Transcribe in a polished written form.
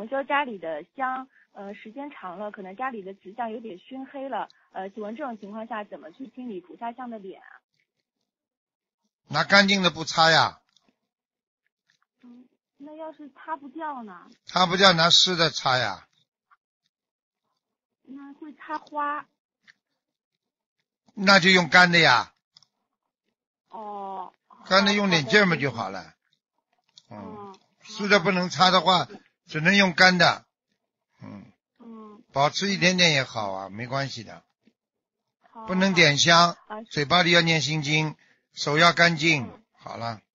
同修家里的香，时间长了，可能家里的瓷像有点熏黑了，请问这种情况下怎么去清理菩萨像的脸啊？ 拿干净的布擦呀， 那要是擦不掉呢？ 擦不掉拿湿的擦呀。 那会擦花。 那就用干的呀， 哦。 干的用点劲儿嘛就好了。湿的不能擦的话，只能用干的。保持一点点也好啊，没关系的。不能点香，嘴巴里要念心经，手要干净。好了。